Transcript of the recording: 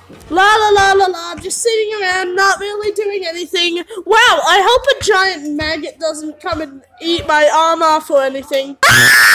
La la la la la, just sitting around, not really doing anything. Wow, I hope a giant maggot doesn't come and eat my arm off or anything.